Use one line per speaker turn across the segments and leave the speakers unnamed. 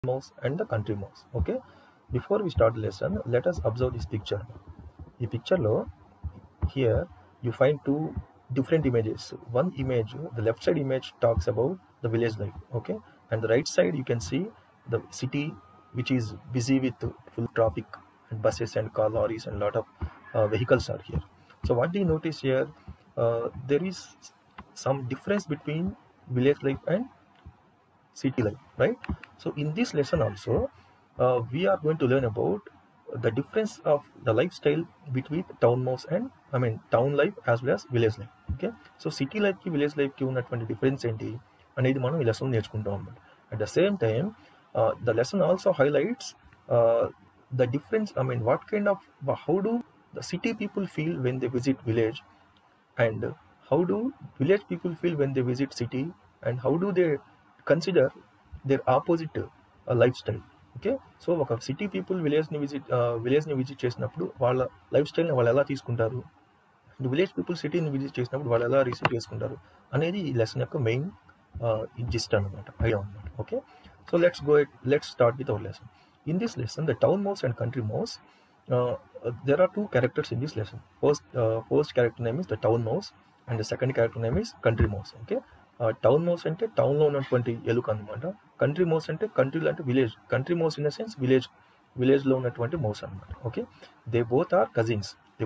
mouse and the country mouse. Okay, before we start the lesson, let us observe this picture. The picture lo here you find two different images. One image, the left side image talks about the village life, okay, and the right side you can see the city which is busy with full traffic and buses and car lorries and lot of vehicles are here. So what do you notice here? There is some difference between village life and city life, right? So in this lesson also we are going to learn about the difference of the lifestyle between town mouse and town life as well as village life. Okay, so city life ki village life ki ఉన్నటువంటి difference ఏంటి అనేది మనం ఈ lesson నేర్చుకుంటాం అన్నమాట. At the same time the lesson also highlights the difference, what kind of, how do the city people feel when they visit village, and how do village people feel when they visit city, and how do they consider their opposite lifestyle. Okay, so ఒక city people విలేజ్ని visit చేసినప్పుడు వాళ్ళ life స్టైల్ని వాళ్ళు ఎలా తీసుకుంటారు, and village people సిటీని visit చేసినప్పుడు వాళ్ళు ఎలా రిసీవ్ చేసుకుంటారు అనేది ఈ లెసన్ యొక్క మెయిన్ జిస్ట్ అనమాట, ఐడియా అనమాట. Okay, so let's start with our lesson. In this lesson the town mouse and country mouse, there are two characters in this lesson. First character name is the town mouse and the second character name is country mouse. Okay, town mouse అంటే టౌన్లో ఉన్నటువంటి ఎలుక అనమాట. Country mouse అంటే కంట్రీలో అంటే village. Country mouse in the sense విలేజ్లో ఉన్నటువంటి మౌస్ అనమాట. Okay, they both are cousins.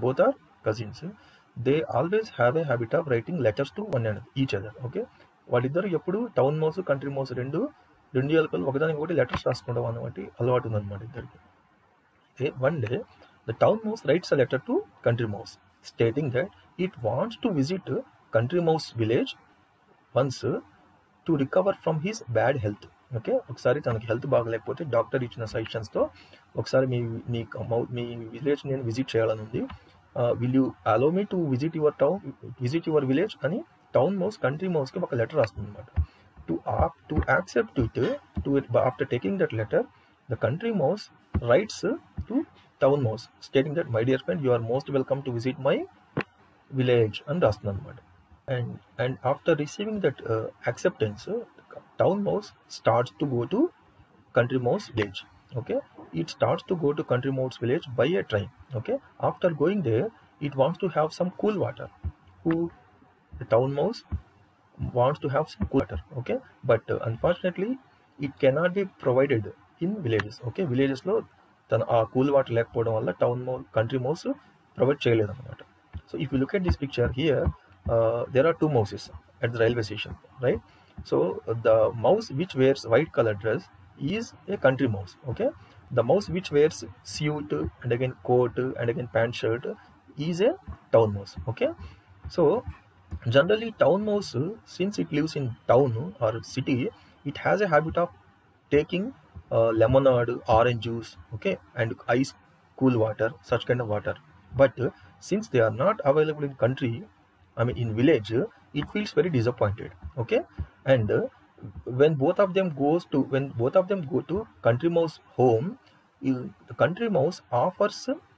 They always have a habit of writing letters to one and each other. Okay, వాళ్ళిద్దరు ఎప్పుడు టౌన్ మౌస్ కంట్రీ మౌస్ రెండు ఎలుకలు ఒకదానికి ఒకటి లెటర్స్ రాసుకోవడం అన్నమాట అలవాటు ఉందన్నమాట ఇద్దరికి. One day the town mouse writes a letter to country mouse stating that it wants to visit country mouse village once to recover from his bad health. Okay, ఒకసారి తనకి హెల్త్ బాగలేకపోతే డాక్టర్ ఇచ్చిన సజెషన్స్తో ఒకసారి మీ village నేను visit చేయాలని ఉంది, will you allow me to visit your village అని town mouse country మౌస్కి ఒక లెటర్ రాస్తుంది అనమాట. To accept it, after taking that letter the country mouse writes to town mouse stating that, my dear friend, you are most welcome to visit my village and rastunannamata. And after receiving that acceptance, town mouse starts to go to country mouse village. Okay, it starts to go to country mouse village by a train. Okay, after going there it wants to have some cool water. The town mouse wants to have some cool water. Okay, but unfortunately it cannot be provided in villages. Okay, విలేజెస్లో తన ఆ cool water లేకపోవడం వల్ల country mouse provide చేయలేదు అనమాట. So if you look at this picture here, there are two mouses at the railway station, right? So the mouse which wears white color dress is a country mouse. Okay, the mouse which wears suit and again coat and again pant shirt is a town mouse. Okay, so generally town mouse, since it lives in town or city, it has a habit of taking lemonade, orange juice, okay, and ice cool water, such kind of water. But since they are not available in country, in village, it feels very disappointed. Okay, and when both of them go to country mouse home, the country mouse offers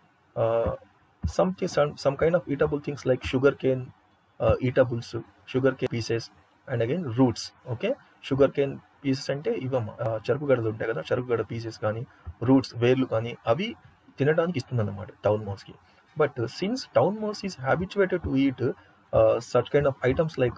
some kind of eatable things like sugarcane eatables, sugarcane pieces, and again roots. Okay, sugarcane pieces అంటే ఇవమ్మ చెరుకు గడలు ఉంటాయి కదా, చెరుకు గడ pieces కానీ roots వేర్లు కానీ అవి తినడానికి ఇస్తుందన్నమాట టౌన్ మౌస్కి. But since town mouse is habituated to eat such kind of items like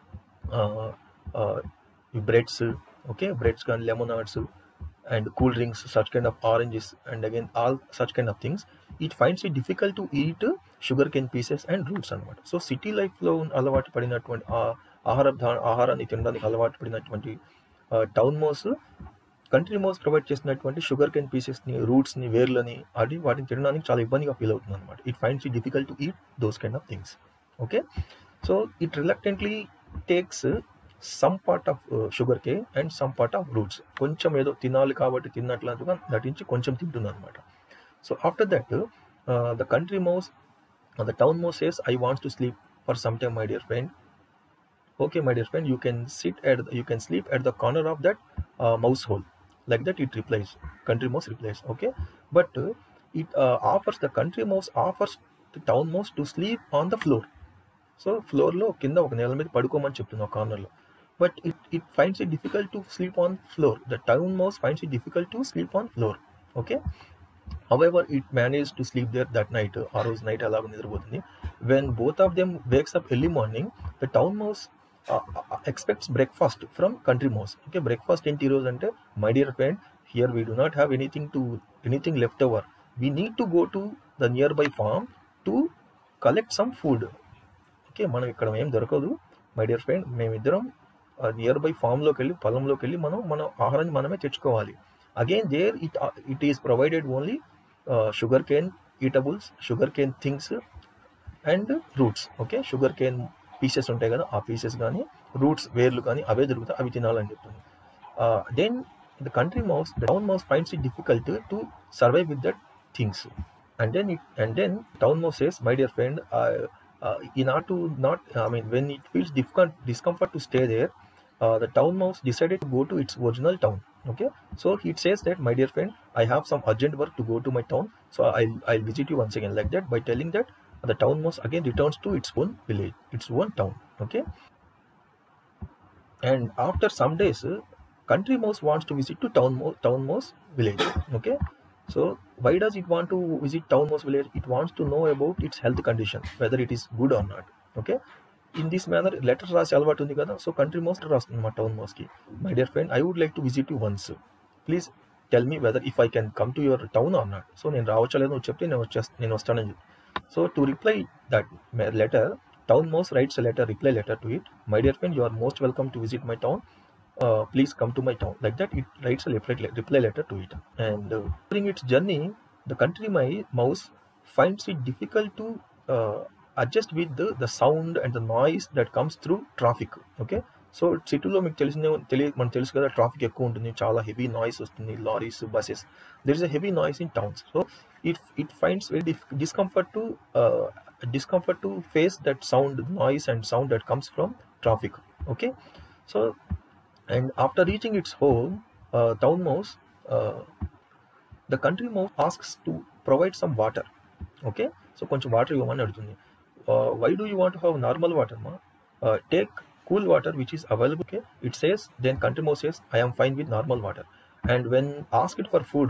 breads, okay, breads కానీ lemonades and cool drinks, such kind of oranges and again all such kind of things, it finds it difficult to eat sugar cane pieces and roots అనమాట. So city లైఫ్లో అలవాటు పడినటువంటి ఆహారాన్ని తినడానికి అలవాటు పడినటువంటి town mouse country mouse provide చేసినటువంటి sugar cane పీసెస్ని, రూట్స్ని, వేర్లని వాటిని తినడానికి చాలా ఇబ్బందిగా ఫీల్ అవుతుంది అనమాట. It finds it difficult to eat those kind of things. Okay, so it reluctantly takes some part of sugar cane and some part of roots. కొంచెం ఏదో తినాలి కాబట్టి తిన్నట్లుగా నటించి కొంచెం తింటుంది అనమాట. So after that the country mouse, the town mouse says, I wants to sleep for some time my dear friend. Okay, my dear friend, you can sleep at the corner of that mouse hole. Like that it replies, country mouse replies. Okay, but the country mouse offers the town mouse to sleep on the floor. So floor lo kinda oka nela మీద పడుకోమని చెప్తున్నా కార్నర్లో. but it finds it difficult to sleep on floor. The town mouse finds it difficult to sleep on floor. Okay. However, it managed to sleep there that night. ఆ రోజు night అలాగ నిద్రపోతుంది. When both of them wakes up early morning, the town mouse expects breakfast from country mouse. Okay, breakfast ఏంటి ఈరోజు అంటే, my dear friend, here we do not have anything left over. We need to go to the nearby farm to collect some food. Okay, మనం ఇక్కడ ఏం దొరకదు my dear friend, మేమిద్దరం nearby ఫామ్లోకి వెళ్ళి పొలంలోకి వెళ్ళి మన ఆహారాన్ని మనమే తెచ్చుకోవాలి. Again there it is provided only sugar cane eatables, sugar cane things and roots. Okay, sugar cane pieces ఉంటాయి కదా, ఆ పీసెస్ కానీ రూట్స్ వేర్లు కానీ అవే దొరుకుతాయి, అవి తినాలని చెప్తుంది. Then the town mouse finds it difficult to survive with that things. And then town mouse says, my dear friend, when it feels discomfort to stay there, the town mouse decided to go to its original town. Okay, so it says that, my dear friend, I have some urgent work to go to my town, so I'll visit you once again. Like that, by telling that, the town mouse again returns to its own village, its own town. Okay, and after some days, country mouse wants to visit to town mouse village. Okay, so why does it want to visit town mouse village? It wants to know about its health condition, whether it is good or not. Okay, in this manner letter రాసి అలవాటు ఉంది కదా, so country mouse రాస్తుంది మా town మౌస్కి, my dear friend, I would like to visit you once, please tell me whether if I can come to your town or not. So నేను రావచ్చా లేదో నువ్వు చెప్తే నేను వస్తానని చెప్పి. So to reply that letter, town mouse writes reply letter to it, my dear friend, you are most welcome to visit my town, please come to my town. Like that, it writes a reply letter to it. And during its journey, the country mouse finds it difficult to adjust with the sound and the noise that comes through traffic. Okay, so సిటీలో మీకు మనకు తెలుసు కదా, traffic ఎక్కువ ఉంటుంది, చాలా heavy noise వస్తుంది, lorries, buses. There is a heavy noise in towns. So it finds very discomfort to face that noise and sound that comes from traffic. Okay, so and after reaching its home, town mouse, the country mouse asks to provide some water. Okay, so కొంచెం water ఇవ్వమని అడుగుతుంది. Why do you want to have normal water, ma? Take cool water which is available. Okay, it says, then country mouse says, I am fine with normal water. And when asked for food,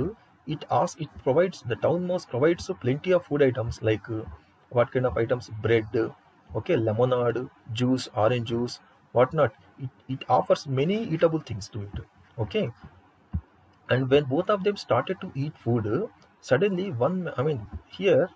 the town mouse provides plenty of food items, like what kind of items? Bread, okay, lemonade, juice, orange juice, whatnot. It offers many eatable things to it. Okay, and when both of them started to eat food, suddenly here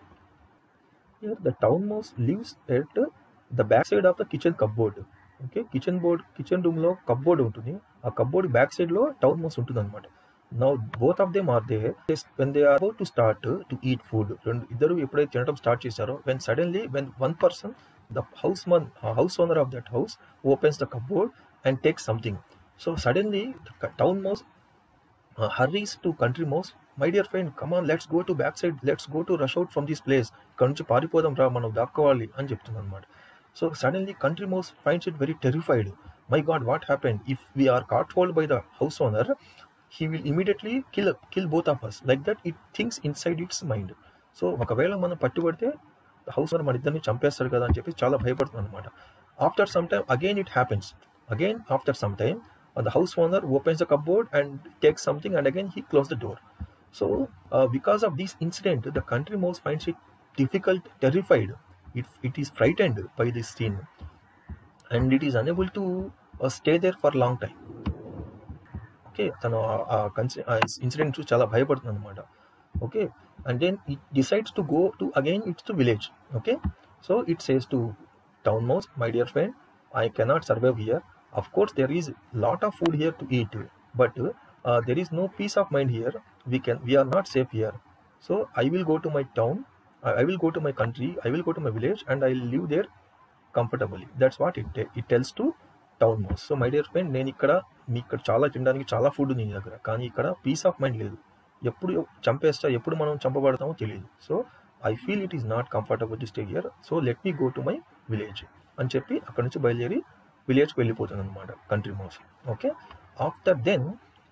the town mouse lives at the back side of the kitchen cupboard. Okay, kitchen room లో cupboard ఉంటుంది, ఆ cupboard back side లో town mouse ఉంటుంది అనమాట. Now both of them are there when they are about to start to eat food. ఇద్దరు ఎప్పుడైతే తినడం start చేశారో, when one person, the house owner of that house, opens the cupboard and takes something. So suddenly the town mouse hurries to country mouse, my dear friend, come on, let's go to backside, let's go to rush out from this place, ఇక్కడ నుంచి పారిపోదాం రా, మనం దాక్కోవాలి అని చెప్తుంది అనమాట. So suddenly country mouse finds it very terrified. My God, what happened? If we are caught hold by the house owner, he will immediately kill both of us. Like that, it thinks inside its mind. So ఒకవేళ మనం పట్టుబడితే house owner మన ఇద్దరిని చంపేస్తాడు కదా అని చెప్పి చాలా భయపడుతుంది అనమాట. After some time, again it happens. After some time, the house owner opens the cupboard and takes something, and again he closes the door. So because of this incident, the country mouse finds it terrified. It is frightened by this scene, and it is unable to stay there for a long time. Okay, తను incident చూసి చాలా భయపడుతుంది అనమాట. Okay, and then it decides to go to again it's the village. Okay, so it says to town mouse, my dear friend, I cannot survive here. Of course there is lot of food here to eat, but there is no peace of mind here. We are not safe here. So I will go to my town, I will go to my country, I will go to my village, and I will live there comfortably. That's what it tells to town mouse. So my dear friend, నేను ఇక్కడ చాలా తినడానికి చాలా food ఉంది నీ దగ్గర, కానీ ఇక్కడ పీస్ ఆఫ్ మైండ్ లేదు. ఎప్పుడు ఎప్పుడు మనం చంపబడతామో తెలియదు. So I feel it is not comfortable to stay here, so let me go to my village అని చెప్పి అక్కడ నుంచి బయలుదేరి విలేజ్కి వెళ్ళిపోతుంది అనమాట country mouse. Okay, after then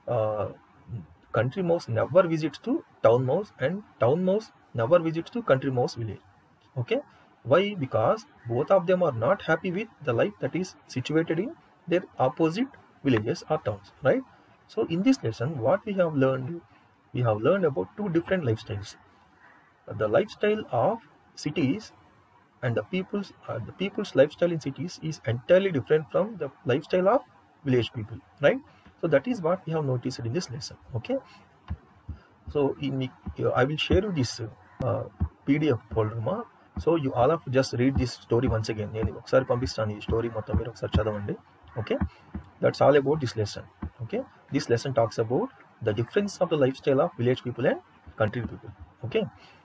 country mouse never visits to town mouse, and town mouse never visits to country mouse village. Okay, why? Because both of them are not happy with the life that is situated in their opposite villages or towns, right? So in this lesson, what we have learned about two different lifestyles. The lifestyle of cities and the people's lifestyle in cities is entirely different from the lifestyle of village people, right? So that is what we have noticed in this lesson. Okay, so I will share you this PDF folder ma. So you all have to just read this story once again. నేను ఒకసారి పంపిస్తాను ఈ story మొత్తం మీరు ఒకసారి చదవండి. Okay, that's all about this lesson. Okay, this lesson talks about the difference of the lifestyle of village people and country people. Okay.